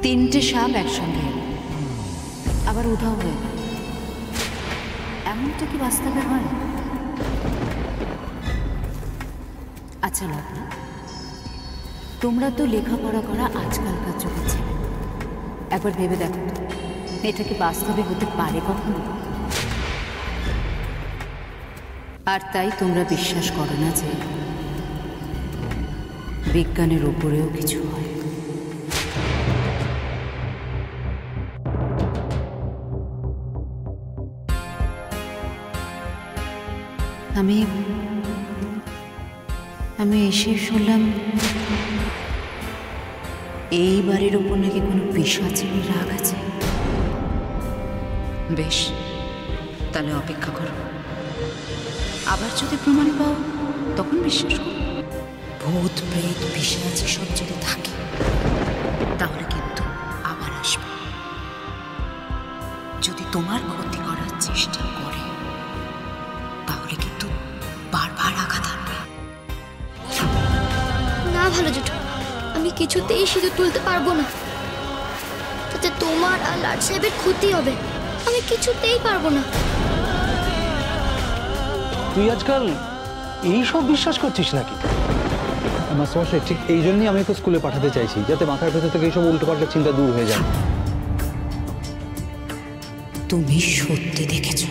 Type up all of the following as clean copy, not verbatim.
তিনটে সাপ একসঙ্গে আবার উধাও হয়ে গেল, এমনটা কি বাস্তবে হয়? আচ্ছা লগ্ন, তোমরা তো লেখাপড়া করা আজকালকার যুগের ছেলে, একবার ভেবে দেখো তো এটা কি বাস্তবে হতে পারে কখনো? আর তাই তোমরা বিশ্বাস করো না যে বিজ্ঞানের উপরেও কিছু হয়। আমি এসে শুনলাম এই বাড়ির ওপর নাকি কোনো পিশাচিনী রাগ আছে। বেশ, তাহলে অপেক্ষা করো, আবার যদি প্রমাণ পাও তখন বিশ্বাস করো। ভূত প্রেত পিশাচি সব যদি থাকে তাহলে কিন্তু আবার আসবে। যদি তোমার ক্ষতি করার চেষ্টা করে তাহলে কিন্তু বারবার আঘাত আনবে। না ভালো জেঠু, আমি কিছুতেই সিঁদুর তুলতে পারবো না, তাতে তোমার আর লাট সাহেবের ক্ষতি হবে। আমি কিছুতেই পারবো না। তুই আজকাল এই সব বিশ্বাস করছিস নাকি? আমার সমস্যা ঠিক এই জন্যই আমি ওকে স্কুলে পাঠাতে চাইছি, যাতে মাথার ভেতর থেকে এইসব উল্টোপাল্টা চিন্তা দূর হয়ে যায়। তুমি সত্যি দেখেছো?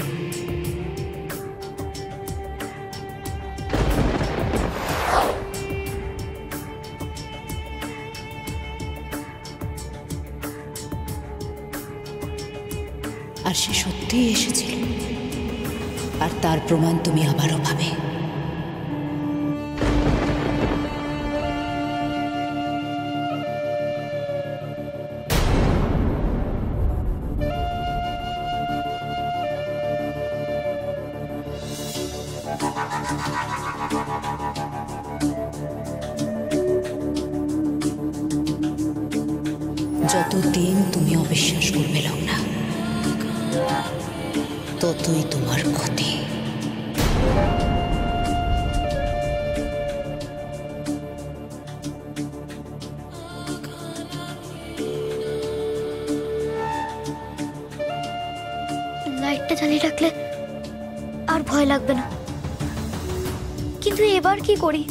আর সে সত্যিই এসেছিল, আর তার প্রমাণ তুমি আবারও পাবে। যতদিন তুমি অবিশ্বাস করবে লগ্না, ততই তোমার ক্ষতি। লাইটটা জ্বালিয়ে রাখলে আর ভয় লাগবে না, কিন্তু এবার কি করি?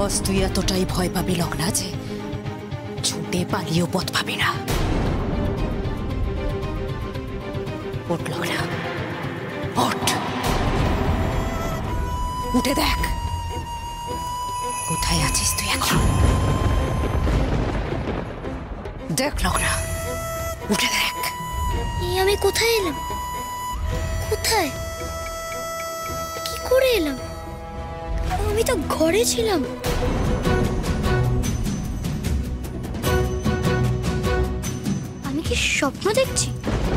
বস তুই এতটাই ভয় পাবি লগ্না যে ছুটে পালিয়েও পথ পাবি না। ওঠ লগ্না, ওঠ, উঠে দেখ কোথায় আছিস তুই এখন। দেখ লগ্না, উঠে দেখ। আমি কোথায় এলাম? কোথায়? কি করে এলাম? আমি তো ঘরে ছিলাম। আমি কি স্বপ্ন দেখছি?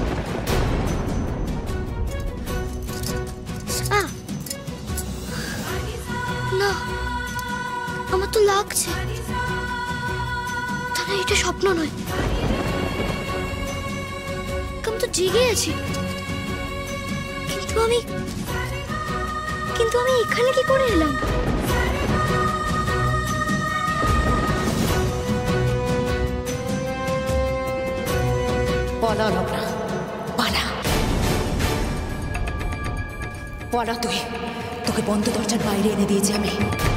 না, আমার তো লাগছে তাহলে এটা স্বপ্ন নয়। আমি তো জেগে আছি, কিন্তু আমি এখানে কি করে এলাম? পালা লগ্না, পালা, পালা তুই। তোকে বন্ধ দরজার বাইরে এনে দিয়েছি আমি।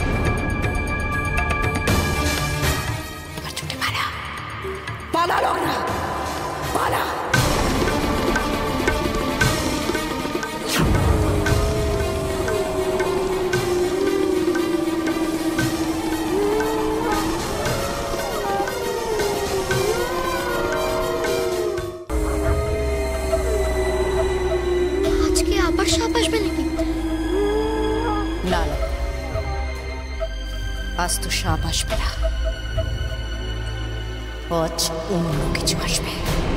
এবার ছুটে পালা, পালা লগ্না, পালা। আজকে আবার সাপ আসবে নাকি? না না, আজ তো সাপ আসবে না, আজ অন্য কিছু আসবে।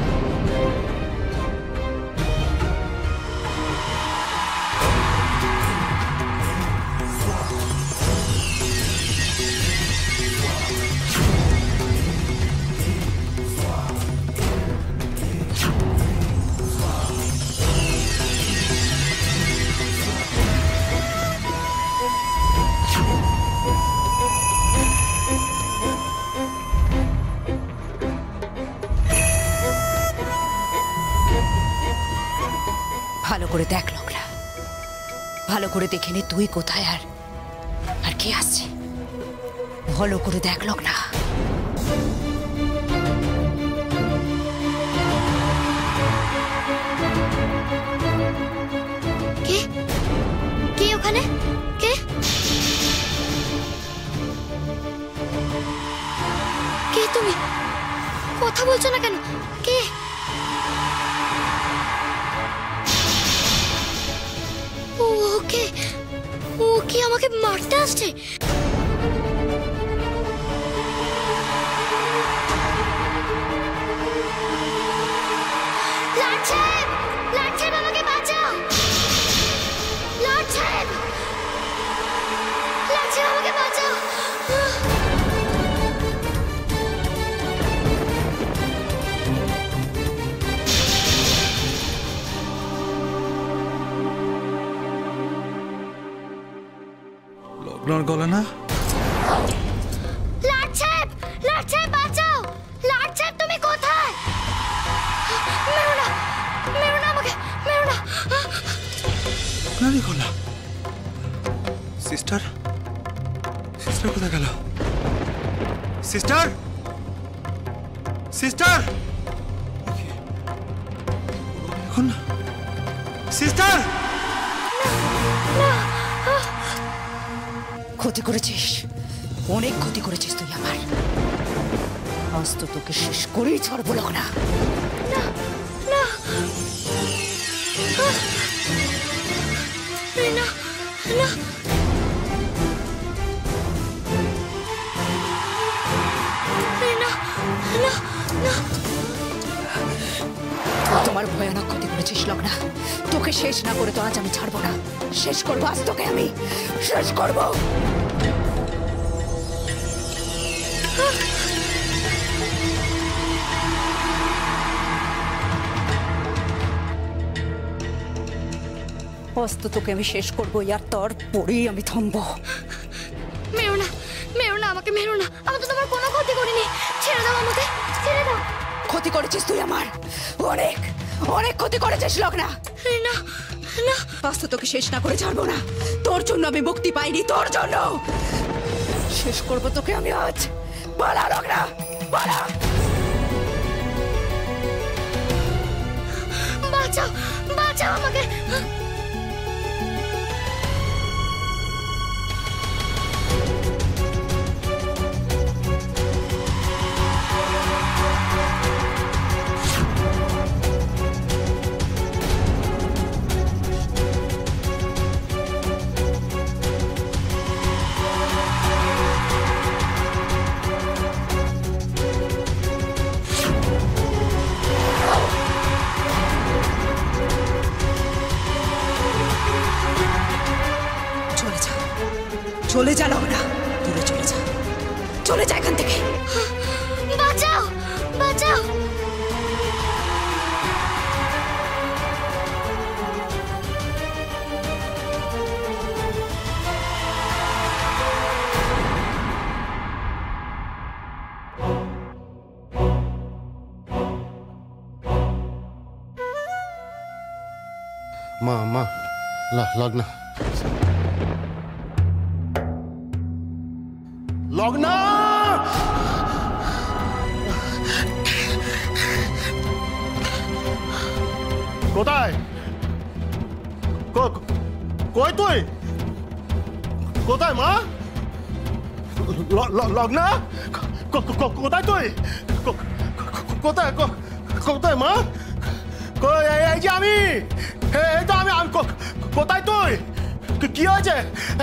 ভালো করে দেখ লগ্না, ভালো করে দেখে নে তুই কোথায় আর কে আসছে। ভালো করে দেখ লগ্না। কে? কে ওখানে? কে? কে তুমি? কথা বলছো না কেন? কে? ও কি আমাকে মারতে আসছে? লাট সাহেব, লাট সাহেব আমাকে বাঁচাও। লাট সাহেব, লাট সাহেব আমাকে বাঁচাও। লগ্নার গলা না? লাট সাহেব, লাট সাহেব বাঁচাও। লাট সাহেব তুমি কোথায়? মেরো না, মেরো না আমাকে, মেরো না। লগ্নারই গলা। সিস্টার, সিস্টার কোথায় গেল? সিস্টার, সিস্টার, এখন সিস্টার। ক্ষতি করেছিস, অনেক ক্ষতি করেছিস তুই আমার। আজ তো তোকে শেষ করেই ছাড়বো লগ্না। না, না, না, না। তোমার ভয়ানক ক্ষতি করেছিস লগ্না। তোকে শেষ না করে তো আজ আমি ছাড়বো না। শেষ করবো আজ তোকে, আমি শেষ করবো। আজ তো তোকে আমি শেষ করবো, আর তারপরেই আমি থামবো। মেরো না, মেরো না আমাকে, মেরো না। আমি তো তোমার কোনো ক্ষতি করিনি। ছেড়ে দাও আমাকে, ছেড়ে দাও। ক্ষতি করেছিস তুই আমার, অনেক অনেক ক্ষতি করেছিস লগ্না। না, না। আজ তো তোকে শেষ না করে ছাড়বো না। তোর জন্য আমি মুক্তি পাইনি, তোর জন্য। শেষ করবো তোকে আমি আজ। বলা রগনা, বলা। বাঁচাও, বাঁচাও আমাকে। চলে যা রগনা, দূরে চলে যা, চলে যা এখান থেকে। বাঁচাও, বাঁচাও। মা মা লগ্না, লগ্না, কোথায়? কই তুই? কোথায় মা? লগ্না, কোথায় তুই? কোথায় কোথায় মা? এই যে আমি, এই তো আমি। কোথায় তুই? কি হয়েছে?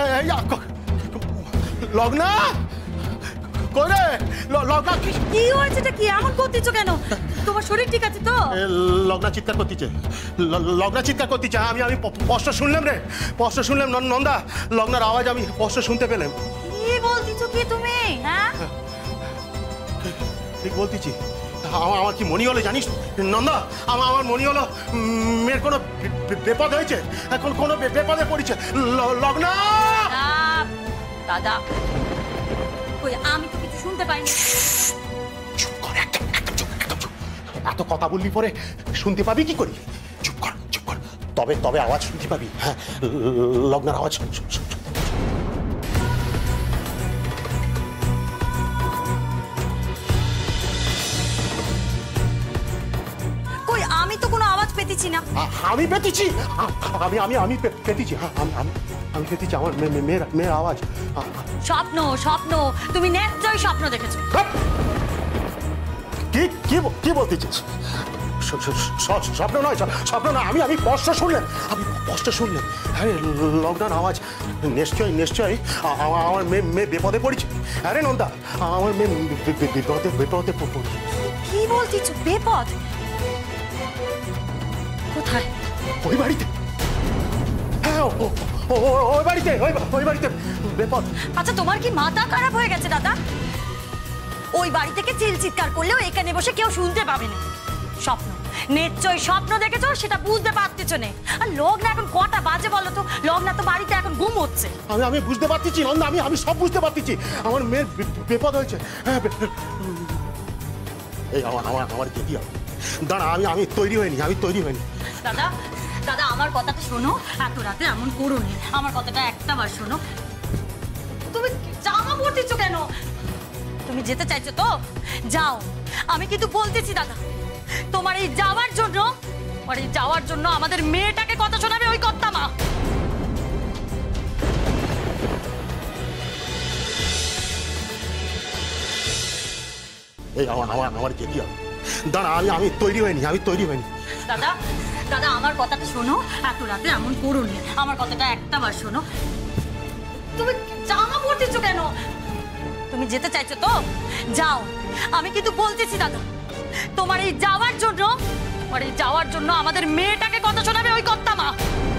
লগ্না, কোরে লগ্না, কি হয়েছে? কি এমন করতেছো কেন? তোমার শরীর ঠিক আছে তো? লগ্না চিৎকার করতেছে, লগ্না চিৎকার করতেছে। আমি স্পষ্ট শুনলাম রে, স্পষ্ট শুনলাম নন্দা, লগ্নার আওয়াজ আমি স্পষ্ট শুনতে পেলাম। কি বলতেছো কি তুমি? হ্যাঁ ঠিক বলতেছি। আমার কি মনে হলো জানিস নন্দা? আমার মনে হলো মেয়ের কোনো বিপদ হয়েছে, এখন কোনো বিপদে পড়েছে। লগ্না, দাদা কই? আমি তো কিছু শুনতে পাইনি। চুপ কর, একদম চুপ, একদম চুপ। এত কথা বললি পরে শুনতে পাবি কি করি? চুপ কর, চুপ কর। তবে আওয়াজ শুনতে পাবি। হ্যাঁ, লগ্নার আওয়াজ শুন। কই? আমি তো কোনো আওয়াজ পেতেছি না। আমি পেতেছি, আমি পেতেছি। হ্যাঁ, আমি পেতেছি আমার মেয়ের আওয়াজ। স্বপ্ন, স্বপ্ন। তুমি নিশ্চয়ই স্বপ্ন দেখেছো। কি বলতেছিস? স্বপ্ন নয়, স্বপ্ন নয়। আমি স্পষ্ট শুনলাম, আরে লকডাউন আওয়াজ। নিশ্চয়ই আমার মেয়ে বিপদে পড়েছে। আরে নন্দা, আমার মেয়ে বিপদে পড়েছে। কি বলছিস? বিপদ কোথায়? ওই বাড়িতে। হ্যাঁ, ওই বাড়িতে বিপদ। আচ্ছা, তোমার কি মাথা খারাপ হয়ে গেছে দাদা? ওই বাড়ি থেকে চিৎকার করলেও এখানে বসে কেউ শুনতে পাবে না। স্বপ্ন, নিশ্চয়ই স্বপ্ন দেখেছো, সেটা বুঝতে পারতেছো না। আর লগ্না এখন কটা বাজে বলো তো? লগ্না তো বাড়িতে এখন ঘুম হচ্ছে। আমি বুঝতে পারতেছি নন্দা, আমি সব বুঝতে পারতেছি। আমার মেয়ের বিপদ হয়েছে। হ্যাঁ, এই আমার যেতে হবে। দাঁড়া, আমি তৈরি হইনি। দাদা, দাদা আমার কথাটা শোনো। এত রাতে এমন করো নি। আমার কথাটা একটা বার শোনো। তুমি জামা পরতেছো কেন? তুমি যেতে চাইছো তো যাও। আমি কিন্তু বলতেছি দাদা, তোমার এই যাওয়ার জন্য আমাদের মেয়েটাকে কথা শোনাবে ওই কর্তা মা। এই আমার যেতে হবে। দাঁড়া, আমি তৈরি হইনি। দাদা, দাদা আমার কথাটা শোনো। এত রাতে এমন করো নি। আমার কথাটা একটা বার শোনো। তুমি জামা পরতেছো কেন? তুমি যেতে চাইছো তো যাও। আমি কিন্তু বলতেছি দাদা, তোমার এই যাওয়ার জন্য আমাদের মেয়েটাকে কথা শোনাবে ওই কর্তা মা।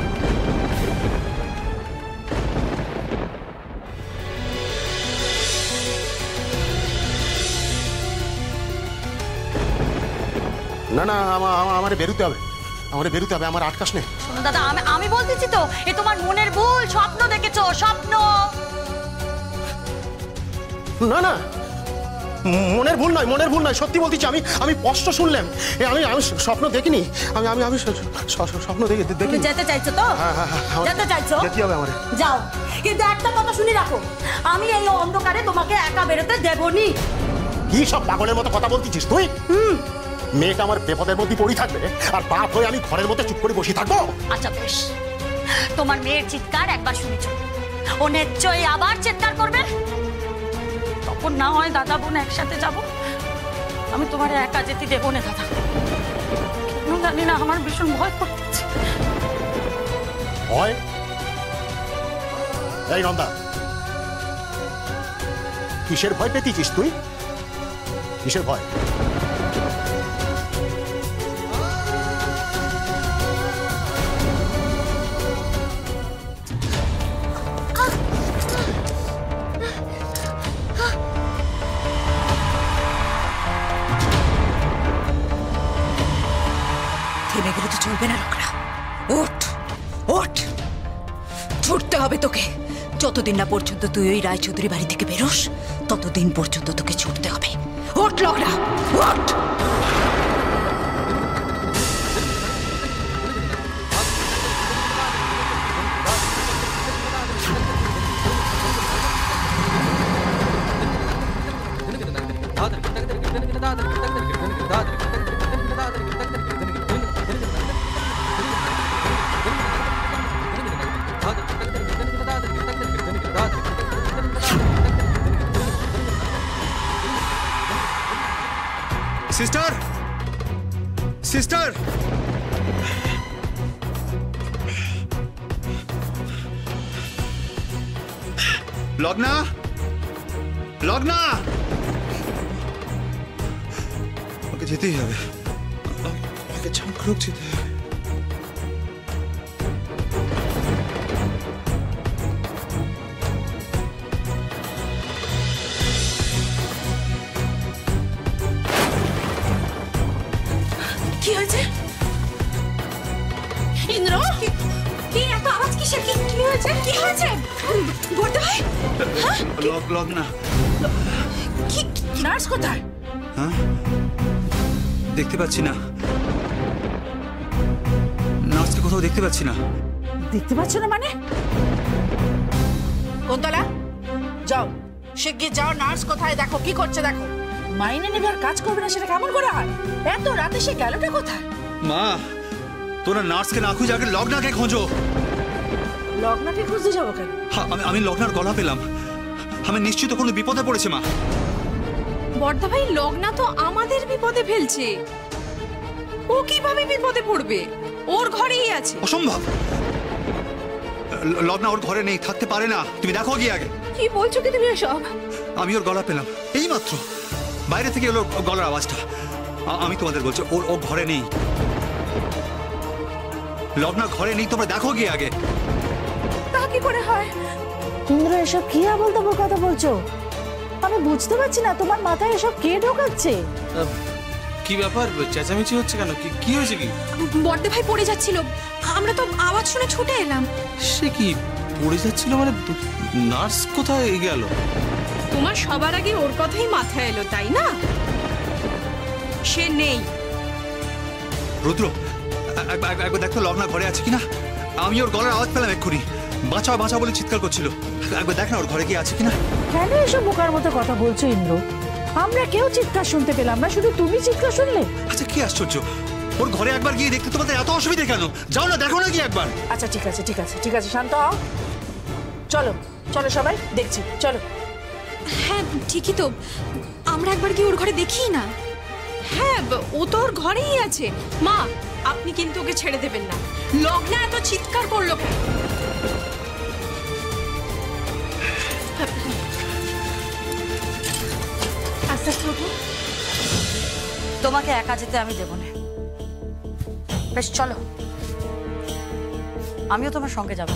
না, আমার বেরোতে হবে। আমার আটকাস নেই। শোনো দাদা, আমি বলতেছি তো, এ তোমার মনের ভুল। স্বপ্ন দেখেছো, স্বপ্ন। না, মনের ভুল নয়, সত্যি বলতেছি। আমি স্পষ্ট শুনলাম। আমি স্বপ্ন দেখিনি। আমি স্বপ্ন দেখি। তুমি যেতে চাইছো তো? যেতে চাইছো? যেতে হবে আমার। যাও, কিন্তু একটা কথা শুনে রাখো, আমি এই অন্ধকারে তোমাকে একা বেরোতে দেবনি। কি সব পাগলের মতো কথা বলতেছিস তুই? মেয়েটা আমার বিপদের মধ্যে পড়ে থাকবে, আর বাপ হয়ে আমি ঘরের মধ্যে চুপ করে বসে থাকবো? আচ্ছা বেশ, তোমার মেয়ের চিৎকার একবার শুনেছ, ও নিশ্চয়ই আবার চিৎকার করবে। তখন না হয় দাদা বোন একসাথে যাব। আমি তোমার একা যেতে দেবো না দাদা। কেন জানি না, আমার ভীষণ ভয় করতেছে। ভয়? এই নন্দা, কিসের ভয় পেতেছিস তুই? কিসের ভয়? থেমে গেলে তো চলবে না লোকরা। ওঠ ওঠ, ছুটতে হবে তোকে। যতদিন না পর্যন্ত তুই ওই রায়চৌধুরী বাড়ি থেকে বেরোস, ততদিন পর্যন্ত তোকে ছুটতে হবে। ওঠ লোকরা, ওঠ। সিস্টার, সিস্টার, লগ্না, লগ্না, ওকে যেতেই হবে। ওকে ঝাঁকড়ুক যেতে হবে। কি হয়েছে ইন্দ্র? কি এত আওয়াজ কিসের? কি হয়েছে? কি হয়েছে বড়দা ভাই? লগ্না, কি নার্স কোথায়? হ্যাঁ, দেখতে পাচ্ছি না। নার্সকে কোথাও দেখতে পাচ্ছি না। দেখতে পাচ্ছ না মানে? কোনতলা যাও, শিগগির যাও, নার্স কোথায় দেখো, কি করছে দেখো। মাইনে নেবে আর কাজ করবে না, সেটা কেমন করে হয়? এত রাতে সে গেলটা কোথায়? মা, তোরা নার্সকে না খুঁজে আগে লগ্নাকে খোঁজো। লগ্নাকে খুঁজতে যাবো কেন? আমি লগ্নার গলা পেলাম। আমি নিশ্চিত কোনো বিপদে পড়েছে মা। বড়দা ভাই, লগ্না তো আমাদের বিপদে ফেলছে। ও কিভাবে বিপদে পড়বে? ওর ঘরেই আছে। অসম্ভব, লগ্না ওর ঘরে নেই, থাকতে পারে না। তুমি দেখো গিয়ে আগে। কি বলছো কি তুমি এসব? আমি ওর গলা পেলাম এই মাত্র, বাইরে থেকে এলো গলার আওয়াজটা। আমি তোমাদের বলছি ও ঘরে নেই। লগ্না ঘরে নেই, তোমরা দেখো গিয়ে আগে। তা কি করে হয়? ইন্দ্র, এসব কি আবল তাবল কথা বলছো? আমি বুঝতে পারছি না, তোমার মাথায় এসব কে ঢোকাচ্ছে? কি ব্যাপার, চেঁচামেচি হচ্ছে কেন? কি হয়েছে? কি বড়দা ভাই পড়ে যাচ্ছিল, আমরা তো আওয়াজ শুনে ছুটে এলাম। সে কি পড়ে যাচ্ছিল মানে? নার্স কোথায় গেল? তোমার সবার আগে ওর কথাই মাথায় এলো, তাই না? সে নেই। রুদ্র, একবার দেখো লগ্না ঘরে আছে কিনা। আমি ওর গলার আওয়াজ পেলাম এক্ষুনি, বাঁচাও বাঁচাও বলে চিৎকার করছিল। একবার দেখ না ওর ঘরে কি আছে কিনা। কেন এসব বোকার মতো কথা বলছো ইন্দ্র? আমরা কেউ চিৎকার শুনতে পেলাম না, শুধু তুমি চিৎকার শুনলে। আচ্ছা, কি আশ্চর্য, ওর ঘরে একবার গিয়ে দেখতে তোমাদের এত অসুবিধা কেন? যাও না, দেখো না কি একবার। আচ্ছা ঠিক আছে ঠিক আছে ঠিক আছে, শান্ত হও। চলো চলো সবাই দেখছি, চলো। হ্যাঁ ঠিকই তো, আমরা একবার গিয়ে ওর ঘরে দেখি না। হ্যাঁ, ও তো ওর ঘরেই আছে। মা, আপনি কিন্তু ওকে ছেড়ে দেবেন না। লগ্না এত চিৎকার করলো কেন? আস্তে আস্তে উঠো। তোমাকে একা যেতে আমি দেব না। বেশ চলো, আমিও তোমার সঙ্গে যাব।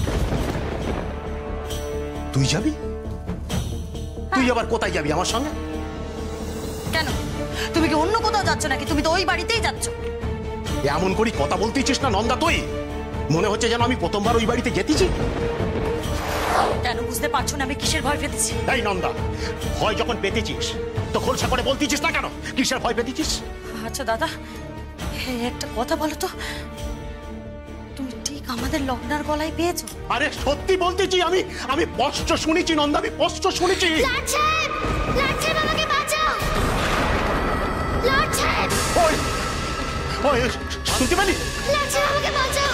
তুই যাবি? তুই আবার কোথায় যাবি আমার সঙ্গে? কেন, তুমি কি অন্য কোথাও যাচ্ছ নাকি? তুমি তো ওই বাড়িতেই যাচ্ছ। এমন করি কথা বলতেছিস না নন্দা তুই? মনে হচ্ছে যেন আমি প্রথমবার ওই বাড়িতে যেতেছি। কেন বুঝতে পারছো না আমি কিসের ভয় পেতেছি? এই নন্দা, ভয় যখন পেতেছিস তো খোলসা করে বলতেছিস না কেন? কিসের ভয় পেতেছিস? আচ্ছা দাদা, একটা কথা বলো তো, তুমি ঠিক আমাদের লগ্নার গলায় পেয়েছো? আরে সত্যি বলতেছি, আমি স্পষ্ট শুনেছি নন্দা, আমি স্পষ্ট শুনেছি। লর্ড সাহেব, লর্ড সাহেব আমাকে বাঁচাও, লর্ড সাহেব, ওই ওই শুনতে পেলি? লর্ড সাহেব আমাকে বাঁচাও।